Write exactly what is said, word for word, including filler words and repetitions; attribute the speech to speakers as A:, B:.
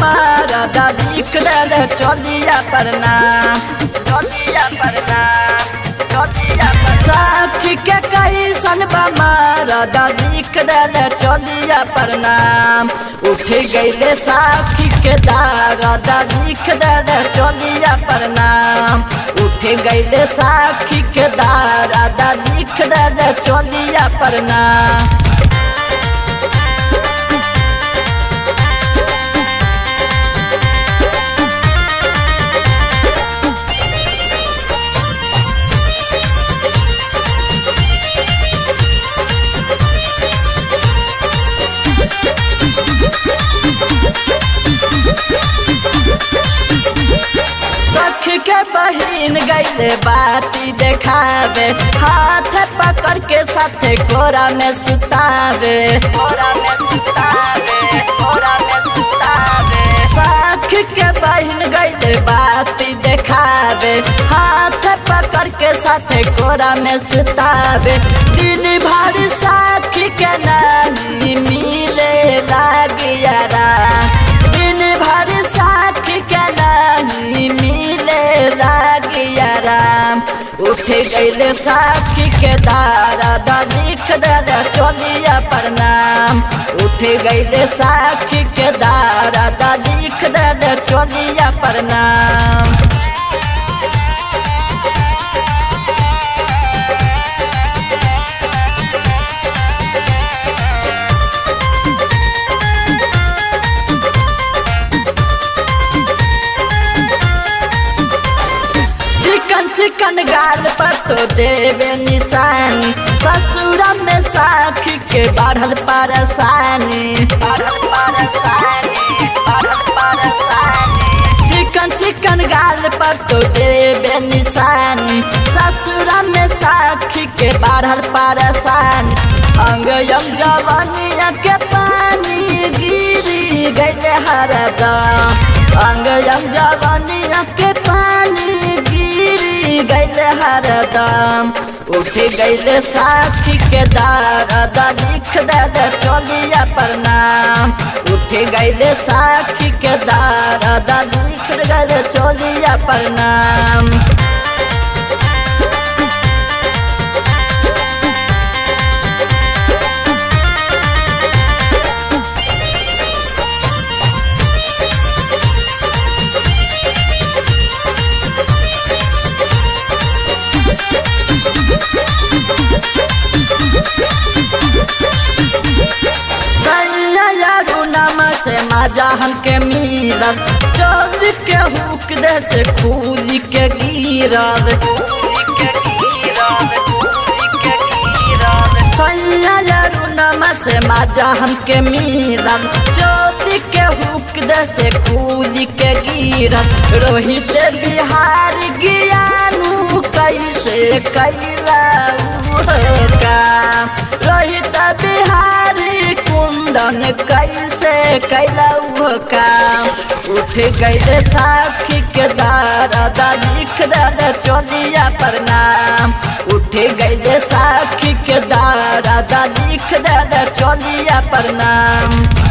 A: मारदा लिख दे चलिया प्रणाम चलिया प्रणाम चलिया साखी के कैसन बा मारदा लिख दे चलिया प्रणाम उठ गईले साखी के दारदा लिख दे चलिया प्रणाम उठ गईले साखी के दारदा लिख दे चलिया प्रणाम। सखी के बहिन गईले बाती देखावे हाथ पकड़ के साथे कोरा में सुतावे कोरा में सुतावे कोरा में सुतावे सखी के बहिन गईले बाती देखावे हाथ पकड़ के साथे कोरा में सुतावे दिन भर सखी के नहीं मिले लागियारा दिन भर सखी के नहीं मिले लागियाराम उठ गईले साखी के दारदा लिख दे चलिया प्रणाम उठ गईले साखी के दारदा लिख दे चलिया प्रणाम। चिकन गाल पर तो देवे निशानी ससुरा में साखी के बढ़ल परेशानी बढ़ल परेशानी बढ़ल परेशानी चिकन चिकन गाल पर तो देवे निशानी ससुरा में साखी के बढ़ल परेशानी अंग यम जवानिया के पानी गिरी गईले हरदम अंग यम जवानिया के पानी गईले हरदम उठ गईले साखी के दारदा लिख दे चलिया प्रणाम उठ गईले साखी के दारदा लिख दे चलिया प्रणाम। से माजा हमके मिलल चल के हुक दे से खूली के गिरल से माजा हमके मिलल चल के हुक दे से खूली के गिरल रोहित बिहार ज्ञानू कैसे कैला काम रोहित बिहार कुंदन कैसे कैला काम उठ गईले साखी के दारदा लिख दे चलिया प्रणाम उठ गईले साखी के दारदा लिख दे चलिया प्रणाम।